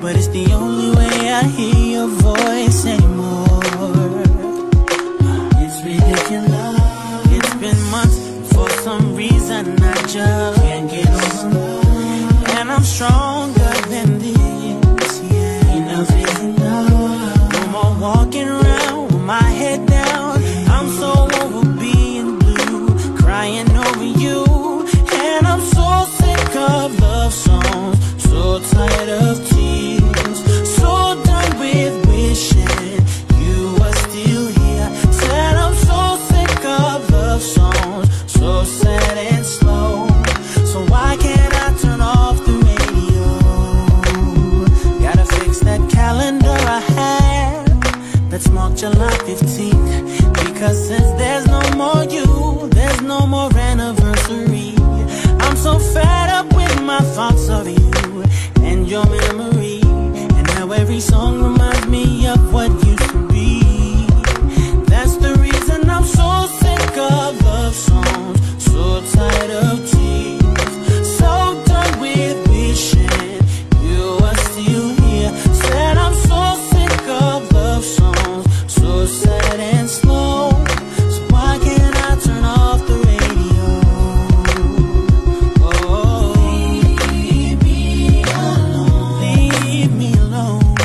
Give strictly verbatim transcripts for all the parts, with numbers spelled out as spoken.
but it's the only way I hear your voice anymore. It's ridiculous. It's been months, for some reason I just can't get over. And I'm stronger than this, yeah. Enough is enough. No more walking around with my head down. I'm so over being blue, crying over you. And I'm so sick of love songs, so tired of tears, so done with wishing you were still here. Said I'm so sick of love songs, so sad and slow. So why can't I turn off the radio? Gotta fix that calendar I had that's marked July fifteenth. Because since there's no more you, there's no more anniversary. I'm so fed up with my thoughts of you and your memory, and how every song reminds me of what used to be. That's the reason I'm so sick of love songs, so tired of tears, so done with wishing you were still here. Said I'm so sick of love songs, so sad and slow. So why can't I turn off the radio? Oh, leave me alone, leave me alone.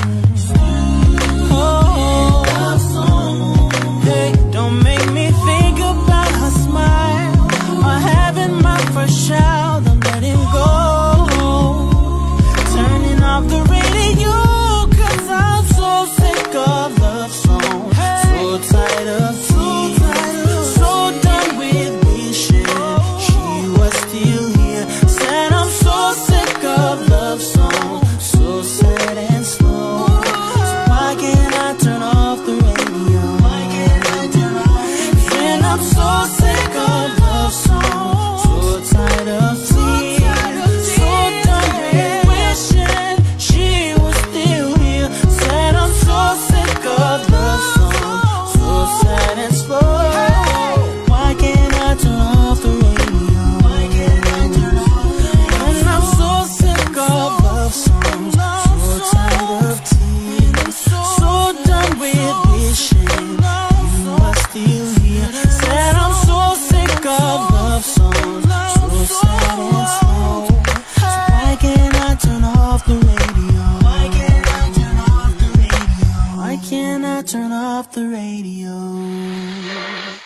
Oh, hey, don't make me think about her smile or having my first child. I'm letting go, turning off the radio, 'cause I'm so sick of love songs, so tired of tears, so done with wishing she was still here. Said I'm so sick of love songs, so sad and slow. So why can't I turn off the radio? Why can't I turn off? When I'm so sick of love songs, so tired of tears, so done with wishing she was still here. Said I'm so sick of love songs, so sad and slow. Why can't I turn off the radio? Why can't I turn off the radio? When I'm so sick of love songs, so tired of tears, so done with wishing you were still here. Said I'm so sick of love songs, so sad and slow. So why can't I turn off the radio? Why can't I turn off the radio? Why can't I turn off the radio?